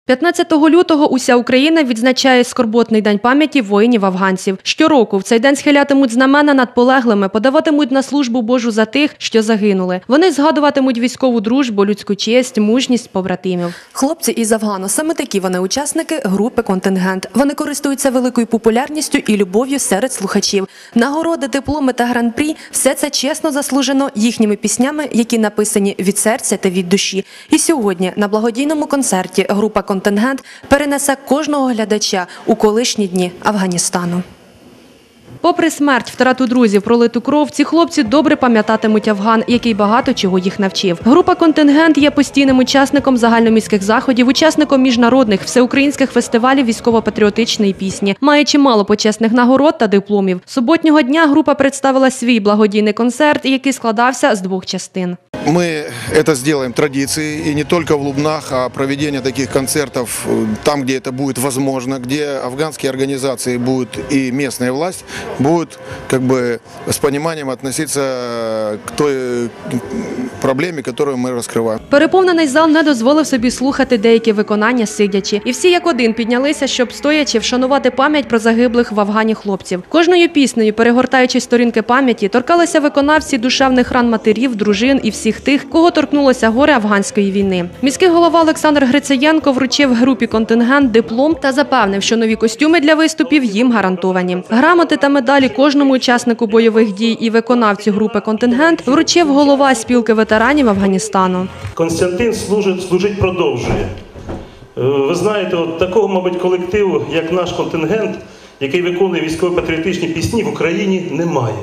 15 лютого уся Україна відзначає скорботний день пам'яті воїнів-афганців. Щороку в цей день схилятимуть знамена над полеглими, подаватимуть на службу Божу за тих, що загинули. Вони згадуватимуть військову дружбу, людську честь, мужність побратимів. Хлопці із Афгану – саме такі вони учасники групи «Контингент». Вони користуються великою популярністю і любов'ю серед слухачів. Нагороди, дипломи та гран-прі – все це чесно заслужено їхніми піснями, які написані від серця та від душі. І сьогодні на благодійному концерті група «Контингент» перенесе кожного глядача у колишні дні Афганістану. Попри смерть, втрату друзів, пролиту кров, ці хлопці добре пам'ятатимуть Афган, який багато чого їх навчив. Група «Контингент» є постійним учасником загальноміських заходів, учасником міжнародних, всеукраїнських фестивалів військово-патріотичної пісні. Має чимало почесних нагород та дипломів. Суботнього дня група представила свій благодійний концерт, який складався з двох частин. Мы это сделаем традицией, и не только в Лубнах, а проведение таких концертов там, где это будет возможно, где афганские организации будут и местная власть будут с пониманием относиться к той проблеме, которую мы раскрываем. Переповнений зал не дозволив собі слухати деякі виконання сидячи. І всі як один піднялися, щоб стоячи вшанувати пам'ять про загиблих в Афгані хлопців. Кожною піснею, перегортаючи сторінки пам'яті, торкалися виконавці душевних ран матерів, дружин і всіх тих, кого торкнулося горе афганської війни. Міський голова Олександр Грицаєнко вручив групі «Контингент» диплом та запевнив, що нові костюми для виступів їм гарантовані. Грамоти та медалі кожному учаснику бойових дій і виконавцю групи «Контингент» вручив голова спілки ветеранів Афганістану. Константин служить продовжує. Ви знаєте, такого, мабуть, колективу, як наш «Контингент», який виконує військово-патріотичні пісні, в Україні немає.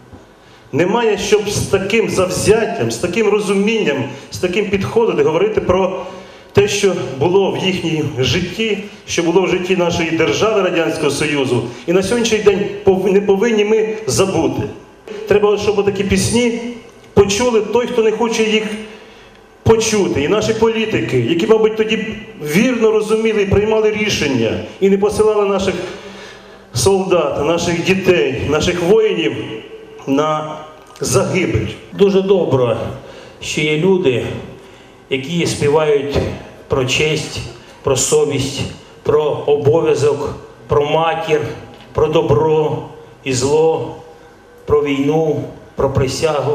Немає, щоб з таким завзяттям, з таким розумінням, з таким підходом говорити про те, що було в їхньому житті, що було в житті нашої держави Радянського Союзу. І на сьогоднішній день не повинні ми забути. Треба, щоб такі пісні почули той, хто не хоче їх почути. І наші політики, які, мабуть, тоді вірно розуміли і приймали рішення, і не посилали наших солдат, наших дітей, наших воїнів на загибель. Дуже добре, що є люди, які співають про честь, про совість, про обов'язок, про матір, про добро і зло, про війну, про присягу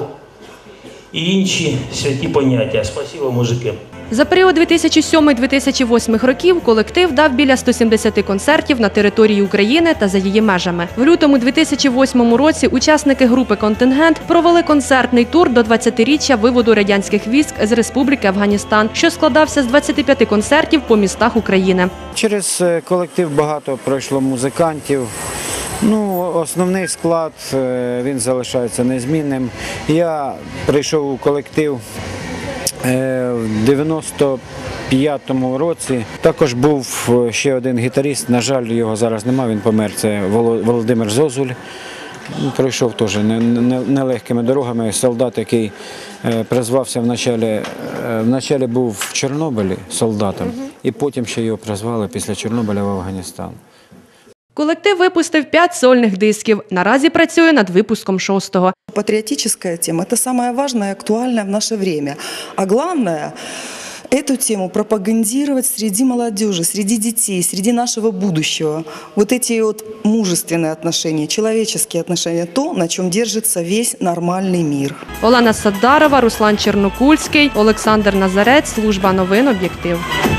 і інші святі поняття. Спасибо, мужики. За період 2007-2008 років колектив дав біля 170 концертів на території України та за її межами. В лютому 2008 році учасники групи «Контингент» провели концертний тур до 20-річчя виводу радянських військ з Республіки Афганістан, що складався з 25 концертів по містах України. Через колектив багато пройшло музикантів. Основний склад, він залишається незмінним. Я прийшов у колектив в 95-му році. Також був ще один гітарист, на жаль, його зараз немає, він помер, це Володимир Зозуль. Пройшов теж нелегкими дорогами. Солдат, який призвався вначалі був в Чорнобилі солдатом, і потім ще його призвали після Чорнобиля в Афганістан. Колектив випустив 5 сольних дисків. Наразі працює над випуском 6-го. Патриотическая тема – это самое важное и актуальное в наше время. А главное – эту тему пропагандировать среди молодежи, среди детей, среди нашего будущего. Вот эти мужественные отношения, человеческие отношения – то, на чем держится весь нормальный мир. Олена Саддарова, Руслан Чернокульський, Олександр Назарець, служба новин «Об'єктив».